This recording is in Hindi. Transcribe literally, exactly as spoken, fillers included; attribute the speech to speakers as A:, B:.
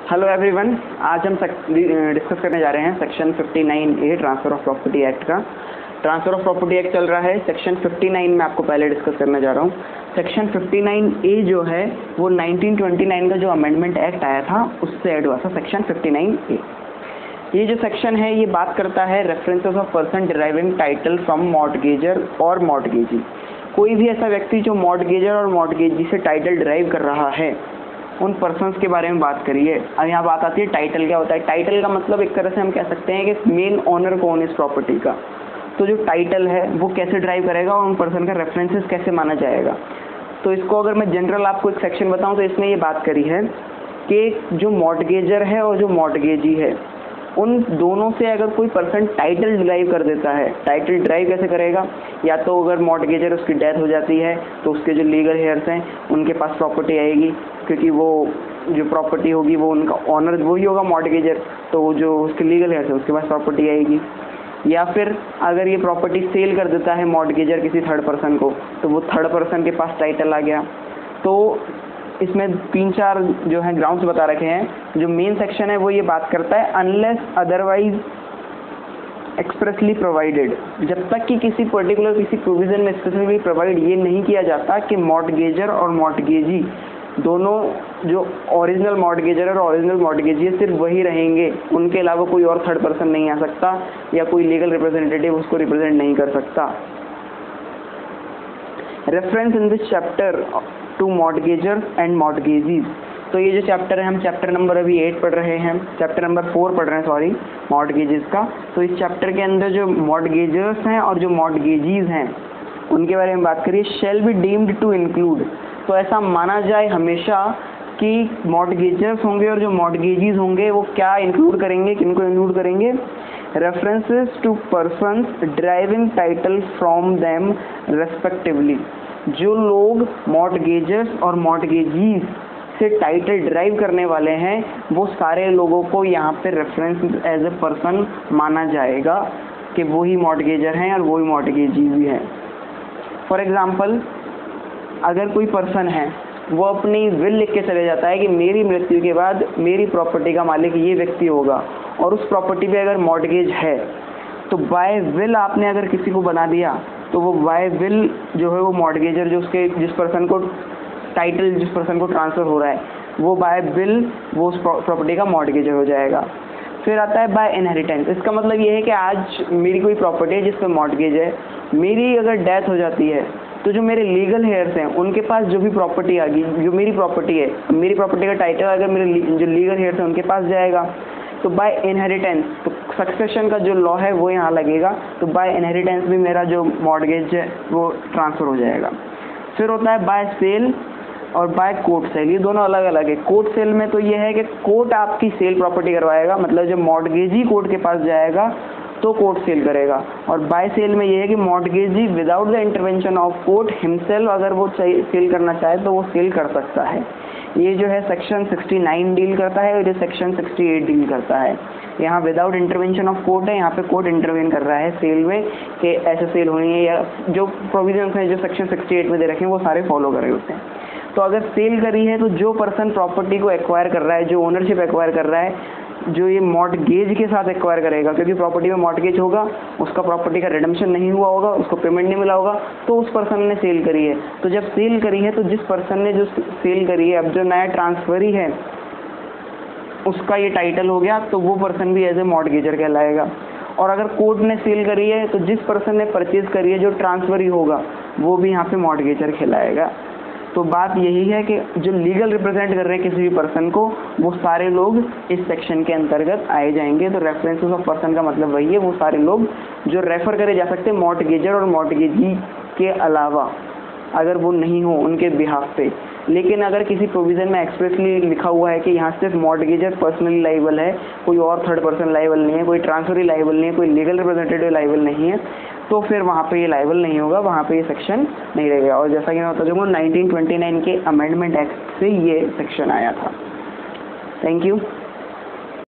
A: हेलो एवरीवन, आज हम डिस्कस करने जा रहे हैं section fifty nine A transfer of property act का। ट्रांसफ़र ऑफ प्रॉपर्टी एक्ट चल रहा है, सेक्शन फिफ्टी नाइन में आपको पहले डिस्कस करने जा रहा हूँ। सेक्शन फिफ्टी नाइन ए जो है वो नाइनटीन ट्वेंटी नाइन का जो अमेंडमेंट एक्ट आया था उससे ऐड हुआ था सेक्शन फिफ्टी नाइन ए। ये जो सेक्शन है ये बात करता है references of person deriving title from mortgagor और मॉर्टगेजी। कोई भी ऐसा व्यक्ति जो मॉर्टगेजर और मॉर्टगेजी से टाइटल डिराइव कर रहा है उन पर्सन्स के बारे में बात करिए। अब यहाँ बात आती है टाइटल क्या होता है। टाइटल का मतलब एक तरह से हम कह सकते हैं कि मेन ओनर कौन इस प्रॉपर्टी का। तो जो टाइटल है वो कैसे ड्राइव करेगा और उन पर्सन का रेफरेंसेस कैसे माना जाएगा। तो इसको अगर मैं जनरल आपको एक सेक्शन बताऊँ तो इसमें ये बात करी है कि जो मॉर्टगेजर है और जो मॉर्टगेजी है उन दोनों से अगर कोई पर्सन टाइटल ड्राइव कर देता है, टाइटल ड्राइव कैसे करेगा, या तो अगर मॉर्टगेजर उसकी डेथ हो जाती है तो उसके जो लीगल हेयर्स हैं उनके पास प्रॉपर्टी आएगी, क्योंकि वो जो प्रॉपर्टी होगी वो उनका ऑनर वही होगा मॉर्टगेजर, तो जो उसके लीगल हेयर्स है उसके पास प्रॉपर्टी आएगी। या फिर अगर ये प्रॉपर्टी सेल कर देता है मॉर्टगेजर किसी थर्ड पर्सन को तो वो थर्ड पर्सन के पास टाइटल आ गया। तो इसमें तीन चार जो है ग्राउंड्स बता रखे हैं। जो मेन सेक्शन है वो ये बात करता है अनलेस अदरवाइज एक्सप्रेसली प्रोवाइडेड, जब तक कि किसी पर्टिकुलर किसी प्रोविज़न में स्पेसिफिकली प्रोवाइड ये नहीं किया जाता कि मॉर्टगेजर और मॉर्टगेजी दोनों जो ओरिजिनल मॉर्टगेजर और ओरिजिनल मॉर्टगेजी है सिर्फ वही रहेंगे, उनके अलावा कोई और थर्ड पर्सन नहीं आ सकता या कोई लीगल रिप्रेजेंटेटिव उसको रिप्रेजेंट नहीं कर सकता। Reference in this chapter to mortgagors and mortgagees. तो ये जो चैप्टर है हम चैप्टर नंबर अभी एट पढ़ रहे हैं, चैप्टर नंबर फोर पढ़ रहे हैं सॉरी मॉर्टगेजेस का। तो इस चैप्टर के अंदर जो मॉर्टगेजर्स हैं और जो मॉर्टगेजीज हैं उनके बारे में बात करिए। Shall be deemed to include, तो ऐसा माना जाए हमेशा कि मॉर्टगेजर्स होंगे और जो मॉर्टगेजीज होंगे वो क्या इंक्लूड करेंगे, किनको इंक्लूड करेंगे, references to persons driving title from them respectively. जो लोग मॉर्टगेजर्स और मॉर्टगेजीज से टाइटल ड्राइव करने वाले हैं वो सारे लोगों को यहाँ पे रेफरेंस एज ए पर्सन माना जाएगा कि वो ही मॉर्टगेजर हैं और वो ही मॉर्टगेजी भी हैं। फॉर एग्जांपल अगर कोई पर्सन है वो अपनी विल लिख के चले जाता है कि मेरी मृत्यु के बाद मेरी प्रॉपर्टी का मालिक ये व्यक्ति होगा और उस प्रॉपर्टी पे अगर मॉर्टगेज है तो बाय विल आपने अगर किसी को बना दिया तो वो बाय विल जो है वो मॉर्टगेजर जो उसके जिस पर्सन को टाइटल जिस पर्सन को ट्रांसफ़र हो रहा है वो बाय विल वो उस प्रॉपर्टी का मॉर्टगेजर हो जाएगा। फिर आता है बाय इनहेरिटेंस। इसका मतलब ये है कि आज मेरी कोई प्रॉपर्टी है जिस पर मॉर्टगेज है, मेरी अगर डेथ हो जाती है तो जो मेरे लीगल हेयर्स हैं उनके पास जो भी प्रॉपर्टी आ गई, जो मेरी प्रॉपर्टी है, मेरी प्रॉपर्टी का टाइटल अगर मेरे जो लीगल हेयर्स हैं उनके पास जाएगा तो बाय इनहेरिटेंस, तो सक्सेशन का जो लॉ है वो यहाँ लगेगा, तो बाय इनहेरिटेंस भी मेरा जो मॉर्टगेज है वो ट्रांसफ़र हो जाएगा। फिर होता है बाय सेल और बाय कोर्ट सेल, ये दोनों अलग अलग है। कोर्ट सेल में तो ये है कि कोर्ट आपकी सेल प्रॉपर्टी करवाएगा, मतलब जब मॉर्टगेजी कोर्ट के पास जाएगा तो कोर्ट सेल करेगा। और बाय सेल में ये है कि mortgagee without the intervention of court himself अगर वो सेल करना चाहे तो वो सेल कर सकता है। ये जो है सेक्शन सिक्सटी नाइन डील करता है और ये सेक्शन सिक्सटी एट डील करता है। यहाँ विदाउट इंटरवेंशन ऑफ कोर्ट है, यहाँ पे कोर्ट इंटरवेन कर रहा है सेल में कि ऐसे सेल होनी है या जो प्रोविजंस हैं जो सेक्शन सिक्सटी एट में दे रखे हैं वो सारे फॉलो कर रहे होते हैं। तो अगर सेल करी है तो जो पर्सन प्रॉपर्टी को एक्वायर कर रहा है, जो ओनरशिप एक्वायर कर रहा है, जो ये मॉर्टगेज के साथ एक्वायर करेगा, क्योंकि प्रॉपर्टी में मॉर्टगेज होगा, उसका प्रॉपर्टी का रिडम्पशन नहीं हुआ होगा, उसको पेमेंट नहीं मिला होगा, तो उस पर्सन ने सेल करी है। तो जब सेल करी है तो जिस पर्सन ने जो सेल करी है अब जो नया ट्रांसफरी है उसका ये टाइटल हो गया, तो वो पर्सन भी एज ए मॉर्टगेजर कहलाएगा। और अगर कोर्ट ने सेल करी है तो जिस पर्सन ने परचेज करी है जो ट्रांसफरी होगा वो भी यहाँ पे मॉर्टगेजर कहलाएगा। तो बात यही है कि जो लीगल रिप्रेजेंट कर रहे हैं किसी भी पर्सन को वो सारे लोग इस सेक्शन के अंतर्गत आए जाएंगे। तो रेफरेंसेस ऑफ पर्सन का मतलब वही है, वो सारे लोग जो रेफर करे जा सकते हैं मॉर्टगेजर और मॉर्टगेजी के अलावा अगर वो नहीं हो उनके बिहाफ पे। लेकिन अगर किसी प्रोविज़न में एक्सप्रेसली लिखा हुआ है कि यहाँ सिर्फ मॉर्टगेजर पर्सनली लाइबल है, कोई और थर्ड पर्सन लाइबल नहीं है, कोई ट्रांसफरी लाइबल नहीं है, कोई लीगल रिप्रेजेंटेटिव लाइबल नहीं है, तो फिर वहाँ पे ये लाइबल नहीं होगा, वहाँ पे ये सेक्शन नहीं रहेगा। और जैसा कि मैं बता दूँगा नाइनटीन ट्वेंटी नाइन के अमेंडमेंट एक्ट से ये सेक्शन आया था। Thank you.